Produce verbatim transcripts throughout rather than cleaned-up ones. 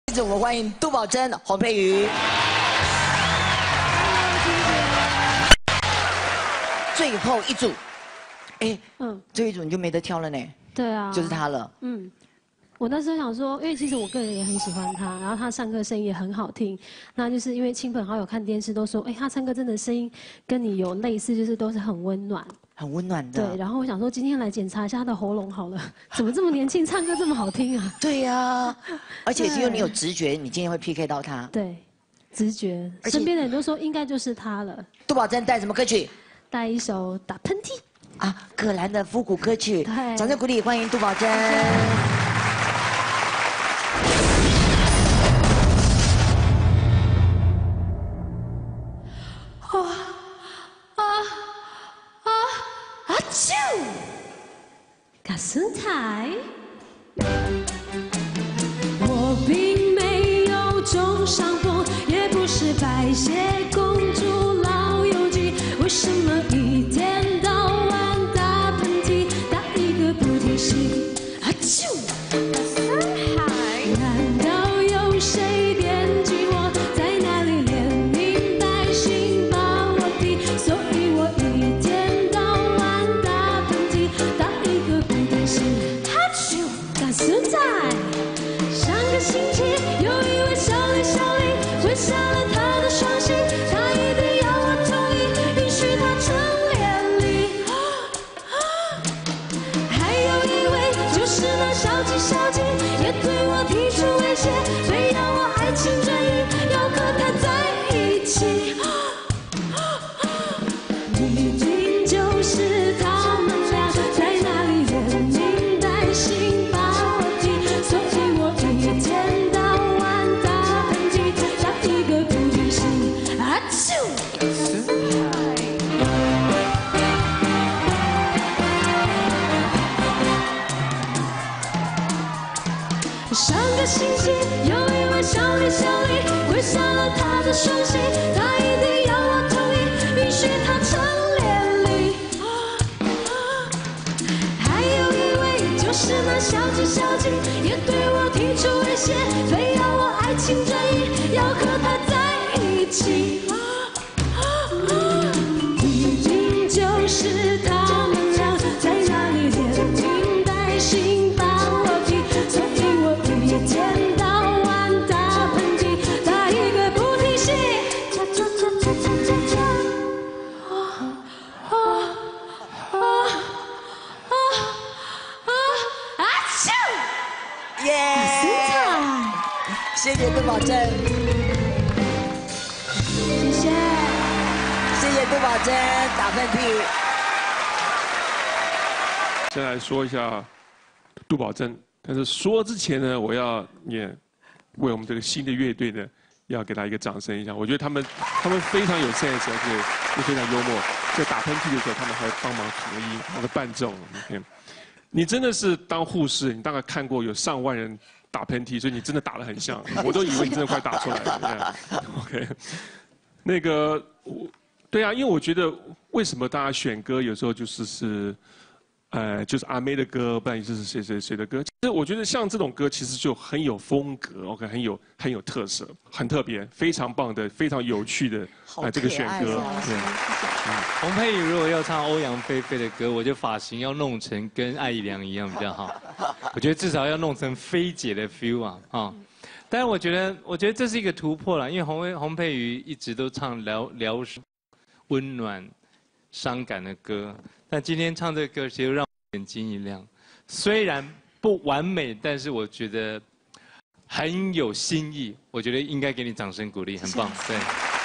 接着我们欢迎杜宝珍、洪佩瑜。最后一组，哎，嗯，这一组你就没得挑了呢。 对啊， 就是他了。 嗯。 我那时候想说，因为其实我个人也很喜欢他，然后他唱歌声音也很好听，那就是因为亲朋好友看电视都说，哎，他唱歌真的声音跟你有类似，就是都是很温暖， 很温暖的。 对，然后我想说今天来检查一下他的喉咙好了，怎么这么年轻，唱歌这么好听啊？ 对呀，而且只有你有直觉，你今天会 P K 到他。 对，直觉，身边的人都说应该就是他了。 杜宝珍带什么歌曲？ 带一首《打喷嚏》 啊，葛兰的复古歌曲。 对， 掌声鼓励，欢迎杜宝珍。 啊啊啊啊！啾！嘎孙台，我并没有中伤风，也不是白雪公主老友记，为什么一天到晚打喷嚏，打一个不停息？啊啾！嘎孙台，难道有谁惦记我在哪里连名带姓？ 所以我一天到晚打喷嚏，打一个不停息。哈啾！但是在上个星期，有一位小李小李挥下了他的双膝，他一定要我同意，允许他成连理。还有一位就是那小鸡小鸡，也对我提出威胁，非要我爱情转移，要和他在一起。 一定就是他们俩在哪里连名带姓把我踢，所以我一天到晚打喷嚏，打一个不停息。啊啾！上个星期有一位小李小李挥下了他的双膝，他一定要我同意，允许他成。 是那小鸡小鸡也对我提出威胁，非要我爱情转移，要和他在一起。一定就是他们俩在哪里连名带姓把我踢，所以我一天到晚打喷嚏，打一个不停息。cha cha cha cha cha cha cha。啊啊啊啊！ 耶！谢谢杜宝珍， 谢谢， 谢谢杜宝珍打喷嚏。 先来说一下杜宝珍，但是说之前呢，我要也为我们这个新的乐队呢，要给他一个掌声一下。我觉得他们他们非常有 sense， 而且也非常幽默。在打喷嚏的时候，他们还帮忙合音，或者伴奏。你看。 你真的是当护士，你大概看过有上万人打喷嚏，所以你真的打得很像，我都以为你真的快打出来了。OK， 那个，对啊，因为我觉得为什么大家选歌有时候就是是，呃，就是阿妹的歌，不然就是谁谁谁的歌。其实我觉得像这种歌其实就很有风格 ，OK， 很有很有特色，很特别，非常棒的，非常有趣的呃这个选歌。对。 洪佩瑜如果要唱欧阳菲菲的歌，我就发型要弄成跟艾怡良一样比较好。我觉得至少要弄成菲姐的 feel 啊啊！但是我觉得，我觉得这是一个突破了，因为洪洪佩瑜一直都唱疗疗温暖、伤感的歌，但今天唱这个歌，其实让我眼睛一亮。虽然不完美，但是我觉得很有新意。我觉得应该给你掌声鼓励，很棒，对。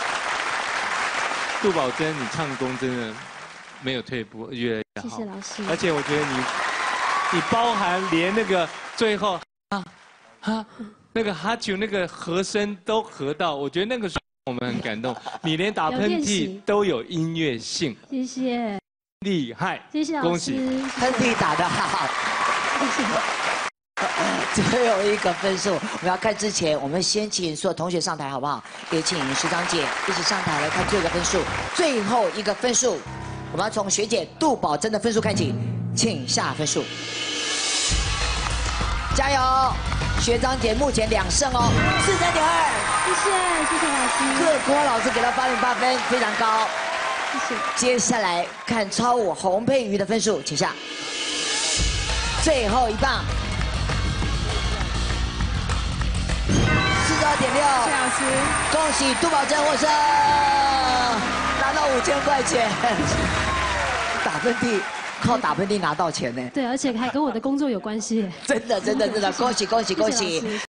杜宝珍，你唱功真的没有退步，越来越好。 谢谢老师。 而且我觉得你，你包含连那个最后啊啊那个哈啾那个和声都合到，我觉得那个时候我们很感动。你连打喷嚏都有音乐性。 谢谢。 厉害。 谢谢老师。 恭喜。 喷嚏打得好。谢谢。 最后一个分数，我们要看之前，我们先请所有同学上台，好不好？也请学长姐一起上台来看最后一个分数。最后一个分数，我们要从学姐杜宝珍的分数看起，请下分数。加油！ 学长姐目前两胜哦，四三点二。 谢谢，谢谢老师， 各国老师给到八点八分，非常高。 谢谢。 接下来看超舞洪佩瑜的分数，请下。最后一棒，四十二点六。 谢谢老师， 恭喜杜宝珍获胜，拿到五千块钱。打喷嚏，靠打喷嚏拿到钱呢。 对，而且还跟我的工作有关系。 真的，真的，真的，恭喜，恭喜，恭喜！